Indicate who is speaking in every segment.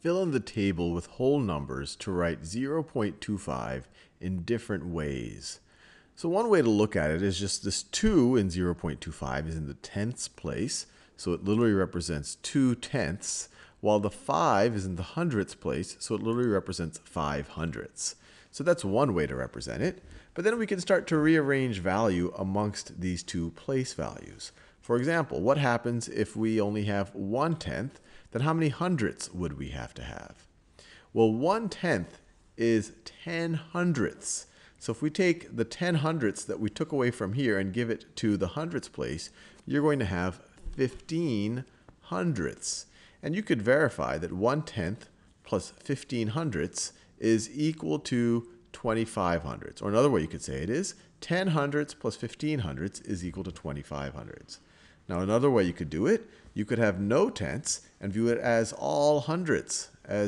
Speaker 1: Fill in the table with whole numbers to write 0.25 in different ways. So one way to look at it is just this 2 in 0.25 is in the tenths place. So it literally represents 2/10, while the 5 is in the hundredths place. So it literally represents 5/100. So that's one way to represent it. But then we can start to rearrange value amongst these two place values. For example, what happens if we only have 1/10? Then how many hundredths would we have to have? Well, 1/10 is 10 hundredths. So if we take the 10 hundredths that we took away from here and give it to the hundredths place, you're going to have 15 hundredths. And you could verify that 1/10 plus 15 hundredths is equal to 25 hundredths. Or another way you could say it is 10 hundredths plus 15 hundredths is equal to 25 hundredths. Now another way you could do it, you could have no tenths and view it as all hundredths,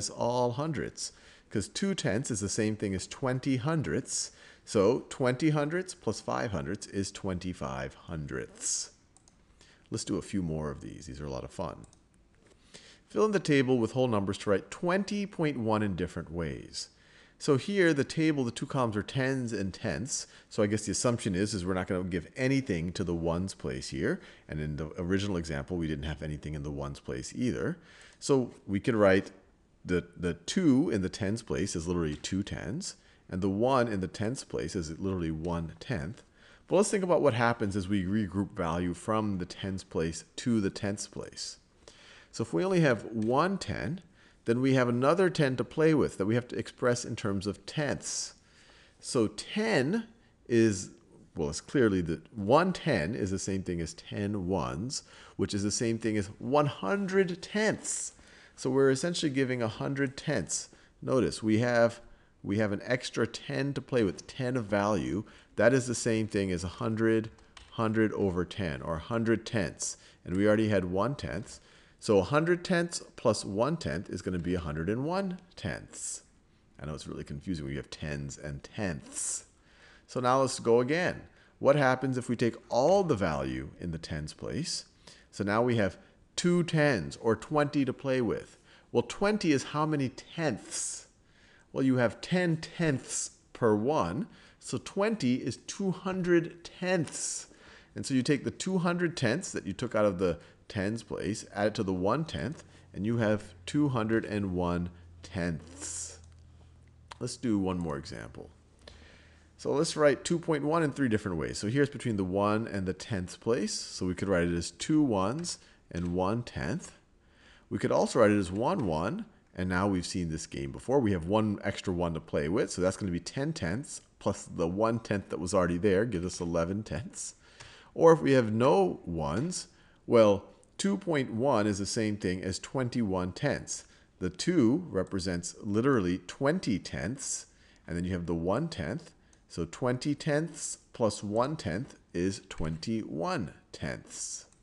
Speaker 1: because 2/10 is the same thing as 20 hundredths. So 20 hundredths plus 5 hundredths is 25 hundredths. Let's do a few more of these. These are a lot of fun. Fill in the table with whole numbers to write 20.1 in different ways. So here, the table, the two columns are tens and tenths. So I guess the assumption is we're not going to give anything to the ones place here. And in the original example, we didn't have anything in the ones place either. So we could write the 2 in the tens place is literally 2/10. And the 1 in the tenths place is literally 1/10. But let's think about what happens as we regroup value from the tens place to the tenths place. So if we only have 1/10, then we have another 10 to play with that we have to express in terms of tenths. So 10 is, well, it's clearly that 1/10 is the same thing as 10 ones, which is the same thing as 100 tenths. So we're essentially giving 100 tenths. Notice we have an extra 10 to play with, 10 of value. That is the same thing as 100 over 10, or 100 tenths. And we already had 1/10. So 100 tenths plus 1/10 is going to be 101 tenths. I know it's really confusing when you have tens and tenths. So now let's go again. What happens if we take all the value in the tens place? So now we have 2 tens, or 20 to play with. Well, 20 is how many tenths? Well, you have 10 tenths per one. So 20 is 200 tenths. And so you take the 200 tenths that you took out of the tens place, add it to the 1/10, and you have 201 tenths. Let's do one more example. So let's write 2.1 in 3 different ways. So here's between the 1 and the tenths place. So we could write it as 2 ones and 1/10. We could also write it as 1 1, and now we've seen this game before. We have one extra 1 to play with, so that's going to be 10 tenths plus the 1/10 that was already there gives us 11 tenths. Or if we have no ones, well, 2.1 is the same thing as 21 tenths. The 2 represents literally 20 tenths, and then you have the 1/10. So 20 tenths plus 1/10 is 21 tenths.